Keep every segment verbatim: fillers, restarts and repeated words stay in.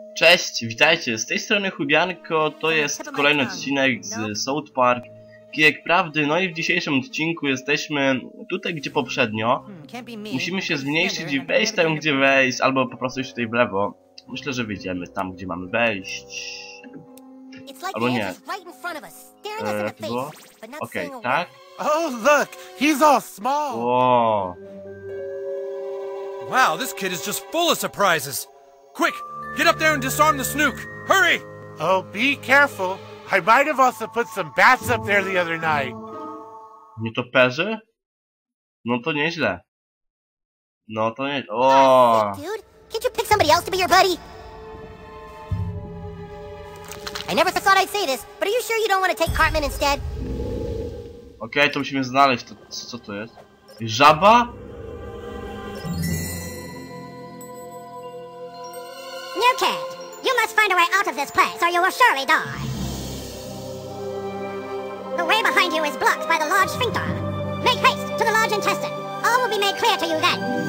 Cześć, witajcie, z tej strony Chubianko, to jest kolejny odcinek z South Park Kijek Prawdy. No i w dzisiejszym odcinku jesteśmy tutaj, gdzie poprzednio. Musimy się zmniejszyć i wejść tam, gdzie wejść, albo po prostu iść tutaj w lewo. Myślę, że wyjdziemy tam, gdzie mamy wejść. Albo nie. Eee, to było? Okej, okay, tak? Oh, look! He's all small! Wow. Wow, this kid is just full of surprises! Quick! Get up there and disarm the snook! Hurry! Oh, be careful. I might have also put some bats up there the other night. Nietoperzy? No to nieźle. No to nie... O. Dude, can't you pick somebody else to be your buddy? I never thought I'd say this, but are you sure you don't want to take Cartman instead? Okej, okay, to musimy znaleźć. To, co, co to jest? Żaba? No, Cat. You must find a way out of this place, or you will surely die. The way behind you is blocked by the large sphincter. Make haste to the large intestine. All will be made clear to you then.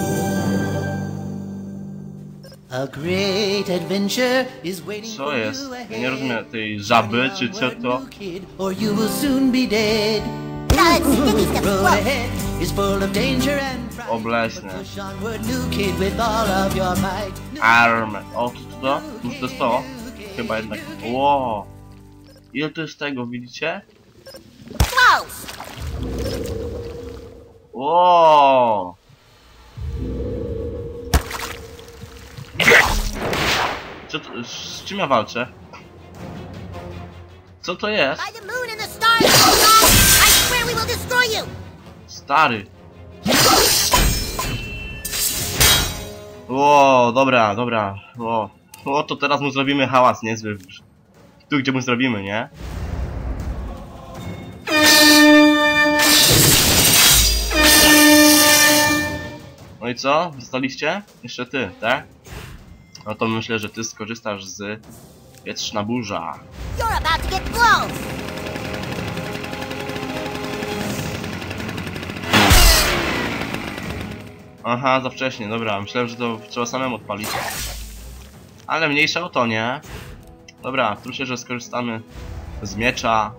A great adventure is waiting Co for jest? you Ja ahead. nie rozumiem tej żaby, czy co to? Or you will soon be dead. That's sticky stuff. Road Whoa. ahead is full of danger and fright. Obleśne. But push onward, new kid, with all of your might. New Arm. O, to to? to? No to jest to? Chyba jednak. Wow. Ile to jest tego, widzicie? Close. Wow. Co to, z czym ja walczę? Co to jest? By the moon and the stars, I swear we will destroy you. Stary. Ło, dobra, dobra. O, o, to teraz mu zrobimy hałas niezły. Tu, gdzie mu zrobimy, nie? No i co? Zostaliście? Jeszcze ty, tak? No to myślę, że ty skorzystasz z Wietrzna burza. You're about to get close. Aha, za wcześnie, dobra. Myślałem, że to trzeba samemu odpalić. Ale mniejsza o to, nie? Dobra, myślę, że skorzystamy z miecza.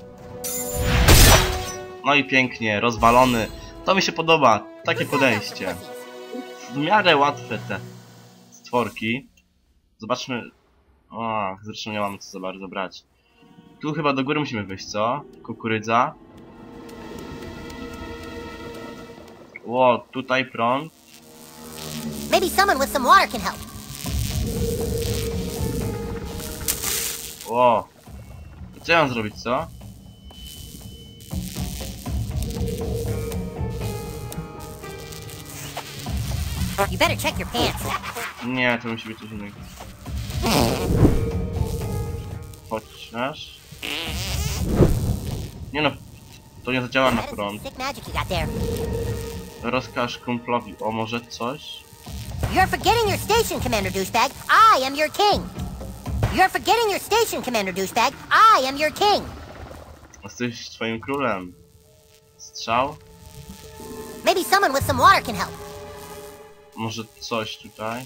No i pięknie, rozwalony. To mi się podoba, takie podejście. W miarę łatwe te stworki. Zobaczmy... O, zresztą nie mamy co za bardzo brać. Tu chyba do góry musimy wyjść, co? Kukurydza. Ło, tutaj prąd. Maybe someone with some water can help. Ło. Co ja mam zrobić, co? You better check your pants. Nie, to musi być coś innego. Chociaż... Nie no, to nie zadziała na prąd. Sick magic you got there. Rozkaż kumplowi, o może coś? You're forgetting your station, Commander Douchebag. I am your king. You're forgetting your station, Commander Douchebag. I am your king. Jesteś swoim królem. Strzał? Maybe someone with some water can help. Może coś tutaj?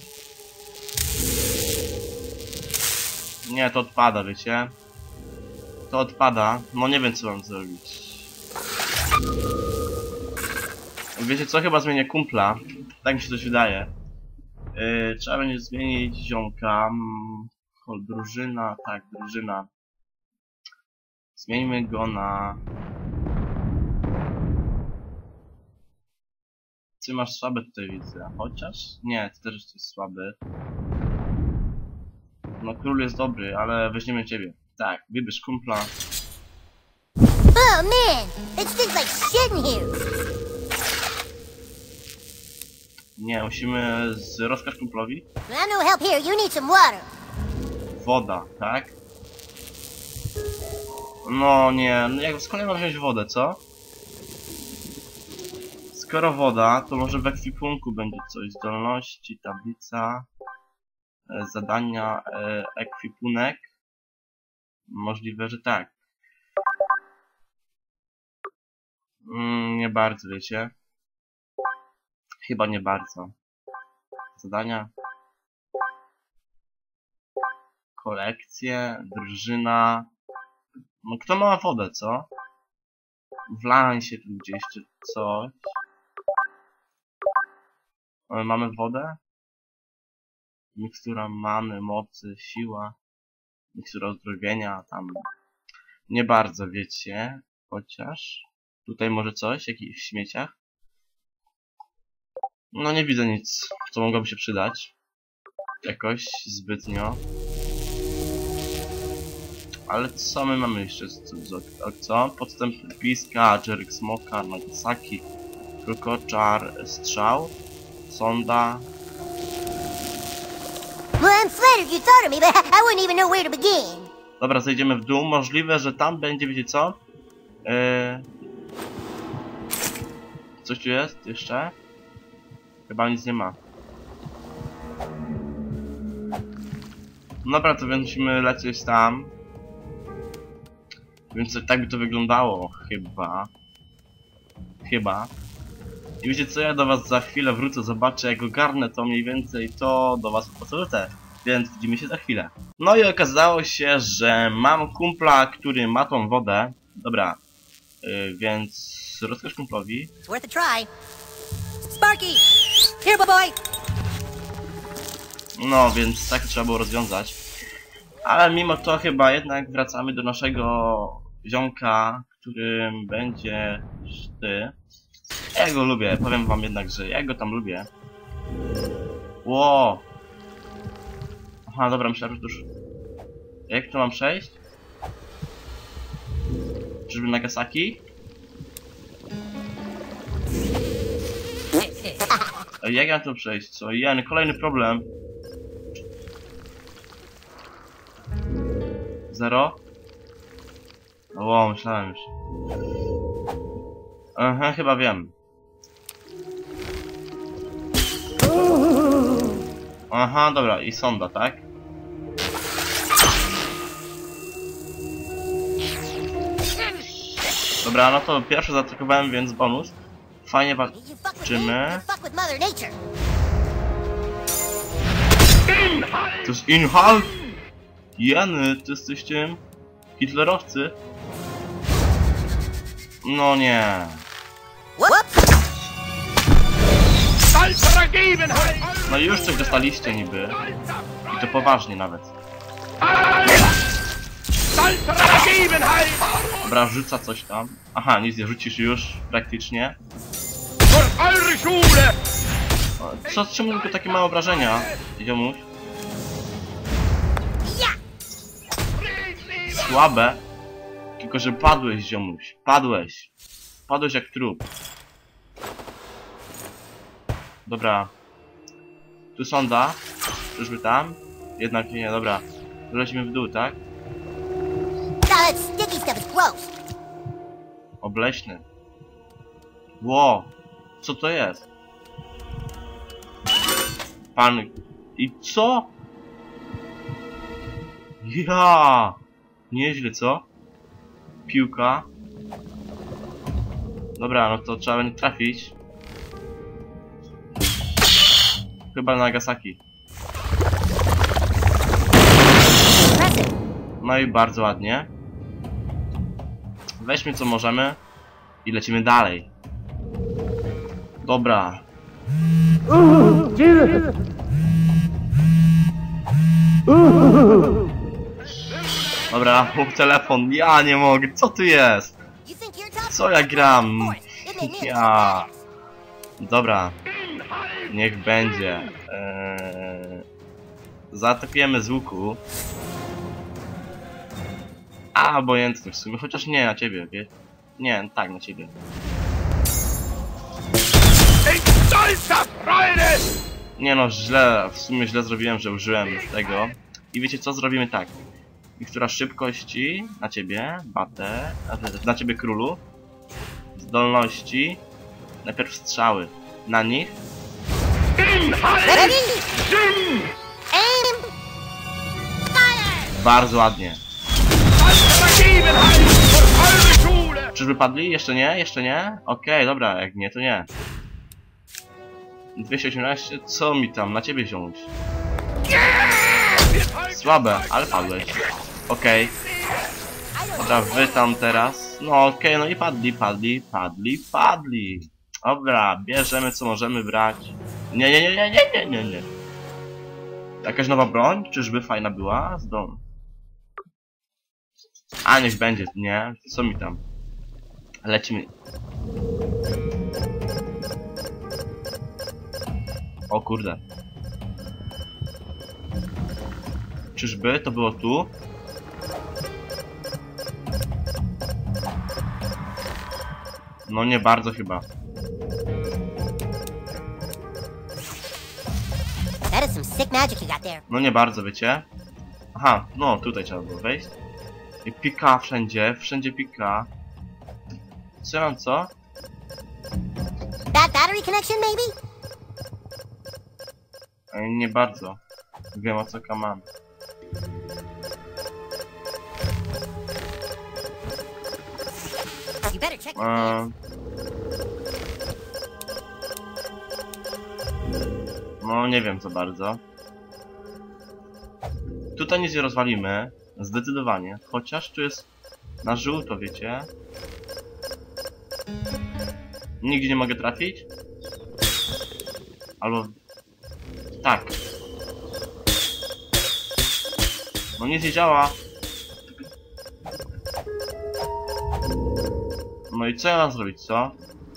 Nie, to odpada, wiecie? To odpada. No nie wiem, co mam zrobić. Wiecie co? Chyba zmienię kumpla. Tak mi się coś wydaje. Yy, trzeba będzie zmienić ziomka. O, drużyna, tak, drużyna. Zmieńmy go na... Ty masz słabe tutaj, widzę. Chociaż? Nie, ty też jesteś słaby. No, król jest dobry, ale weźmiemy ciebie. Tak, wybierz kumpla. Oh man, it stinks like shit in here. Nie, musimy z rozkaż kumplowi. I'm no help here. You need some water. Woda, tak? No nie, no jak skąd ja mam wziąć wodę, co? Skoro woda, to może w ekwipunku będzie coś. Zdolności, tablica, e, zadania, e, ekwipunek. Możliwe, że tak. Mm, nie bardzo, wiecie? Chyba nie bardzo. Zadania. kolekcje, drużyna. No kto ma wodę, co? Wlań się tu gdzieś czy coś. Ale mamy wodę? Mikstura many, mocy, siła. Mikstura ozdrowienia, tam... Nie bardzo, wiecie. Chociaż... Tutaj może coś, w jakichś śmieciach? No nie widzę nic, co mogłoby się przydać. Jakoś zbytnio. Ale co my mamy jeszcze? Co? Podstęp piska, Jerryk Smoka, Nagasaki, Krokoczar, strzał, sonda. Well, I'm flattered you thought of me, but I wouldn't even know where to begin. Dobra, zejdziemy w dół. Możliwe, że tam będzie, wiecie co? Yy... Coś tu jest jeszcze? Chyba nic nie ma. Dobra, to więc musimy lecieć tam. Więc tak by to wyglądało, chyba. Chyba. I wiecie co, ja do was za chwilę wrócę, zobaczę jak ogarnę to mniej więcej, to do was wrócę. Więc widzimy się za chwilę. No i okazało się, że mam kumpla, który ma tą wodę. Dobra, yy, więc rozkaż kumplowi. It's worth a try. Sparky! Here, boy! No, więc tak trzeba było rozwiązać. Ale mimo to chyba jednak wracamy do naszego ziomka, którym będzie ty. Ja go lubię, powiem wam jednak, że ja go tam lubię. Ło! Aha, dobra, myślałem, że to już... Jak to mam przejść? Czyżby Nagasaki? A jak ja mam to przejść? Co? Jan, kolejny problem. Zero? O, myślałem już. Aha, chyba wiem. Aha, dobra, i sonda, tak? Dobra, no to pierwszy zaatakowałem, więc bonus. Fajnie walczymy. To jest Inhal? Jany, ty jesteś tym? Hitlerowcy? No nie. No już coś dostaliście niby. I to poważnie nawet. Dobra, rzuca coś tam. Aha, nic nie rzucisz już, praktycznie. Co, czemu tylko takie małe obrażenia, ziomuś? Słabe. Tylko, że padłeś, ziomuś. Padłeś. Padłeś jak trup. Dobra. Tu sonda. Czyżby tam? Jednak nie, dobra. Lecimy w dół, tak? Obleśny. Ło! Co to jest? Pan... I co? Ja! Nieźle, co? Piłka. Dobra, no to trzeba będzie trafić. Chyba Nagasaki. No i bardzo ładnie. Weźmy co możemy i lecimy dalej. Dobra. Dobra, mów telefon. Ja nie mogę. Co tu jest? Co ja gram? Ja. Dobra. Niech będzie. Eee... Zaatakujemy z łuku. A, obojętnie w sumie. Chociaż nie na ciebie, wie? Nie, tak, na ciebie. Nie no, źle, w sumie źle zrobiłem, że użyłem tego. I wiecie co? Zrobimy tak. Mikstura szybkości na ciebie, batę, na ciebie królu. Zdolności. Najpierw strzały na nich. Bardzo ładnie. Czyżby padli? Jeszcze nie? Jeszcze nie? Okej, okay, dobra, jak nie, to nie. dwieście osiemnaście, co mi tam na ciebie wziąć? Słabe, ale padłeś. Okej. Okay. Dobra, wy tam teraz. No okej, okay, no i padli, padli, padli, padli. Dobra, bierzemy co możemy brać. Nie, nie, nie, nie, nie, nie, nie, nie. Jakaś nowa broń? Czyżby fajna była? Z domu. A niech będzie, nie? Co mi tam? Lecimy. O kurde. Czyżby to było tu? No nie bardzo chyba. No nie bardzo, wiecie? Aha, no tutaj trzeba było wejść. I pika wszędzie, wszędzie pika. Co mam co? That battery connection maybe? Nie bardzo. Wiem o co mam. You better check your Eee... No nie wiem co bardzo. Tutaj nic nie rozwalimy. Zdecydowanie. Chociaż tu jest na żółto, wiecie? Nigdzie nie mogę trafić? Albo... Tak. No nic nie działa. No i co ja mam zrobić, co?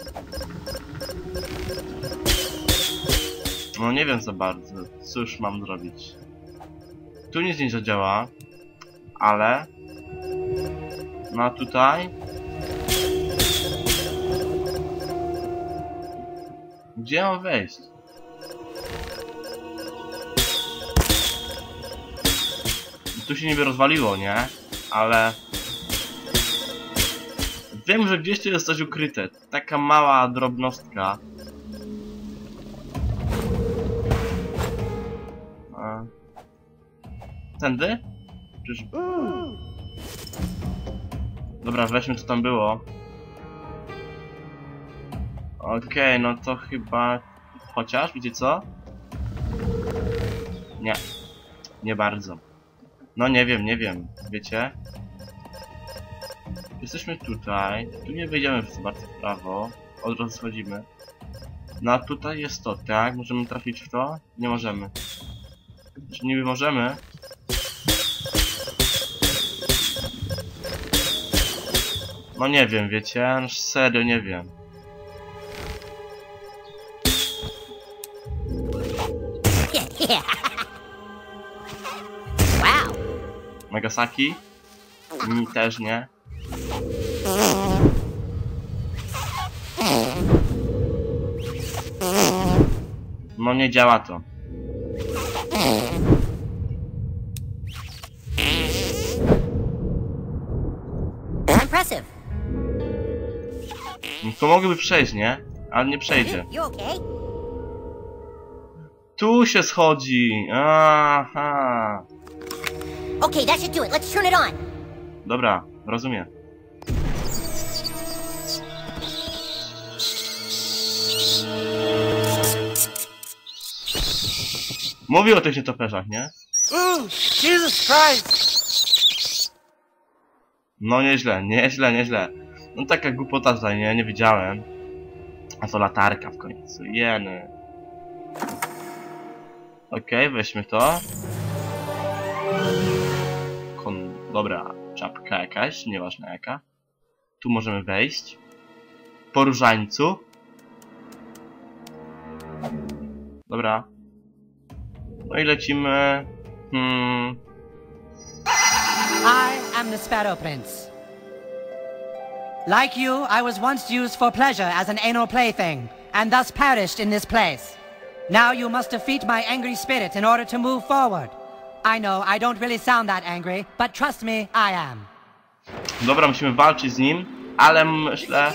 No nie wiem za bardzo. Cóż mam zrobić? Tu nic nie zadziała. Ale... No a tutaj... Gdzie mam wejść? Tu się niby rozwaliło, nie? Ale... Wiem, że gdzieś tu jest coś ukryte. Taka mała drobnostka. A... Tędy? Czyż... Dobra, weźmy co tam było. Okej, okay, no to chyba... Chociaż, wiecie co? Nie. Nie bardzo. No nie wiem, nie wiem. Wiecie? Jesteśmy tutaj. Tu nie wyjdziemy w bardzo w prawo. Od razu schodzimy. No a tutaj jest to, tak? Możemy trafić w to? Nie możemy. Czy niby możemy? No nie wiem, wiecie? No serio nie wiem. Wow. Nagasaki? Mi też nie. No nie działa to. Impressive. No to mogłoby przejść, nie? Ale nie przejdzie. You okay? Tu się schodzi. Aha. Okay, that should do it. Let's turn it on. Dobra, rozumiem. Mówił o tych nietoperzach, nie? Ooh, Jesus Christ! No nieźle, nieźle, nieźle. No taka głupota tutaj, nie? Nie widziałem. A to latarka w końcu. Jeny. Okej, okay, weźmy to. Kon... Dobra, czapka jakaś, nieważna jaka. Tu możemy wejść. Po różańcu. Dobra. No i lecimy... Hmm... I am the Sparrow Prince. Like you, I was once used for pleasure as an anal plaything, and thus perished in this place. Now you must defeat my angry spirit in order to move forward. I know I don't really sound that angry, but trust me, I am. Dobra, musimy walczyć z nim, ale myślę...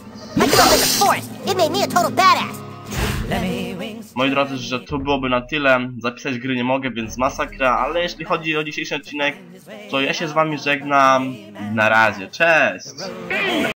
Moi drodzy, że to byłoby na tyle. Zapisać gry nie mogę, więc masakra, ale jeśli chodzi o dzisiejszy odcinek, to ja się z wami żegnam. Na razie, cześć!